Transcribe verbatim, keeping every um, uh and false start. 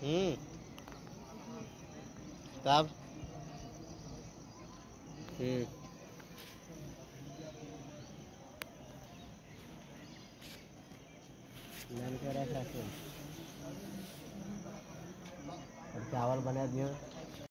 हम्म। तब हम्म। मैंने कह रहा था और चावल बना दियो।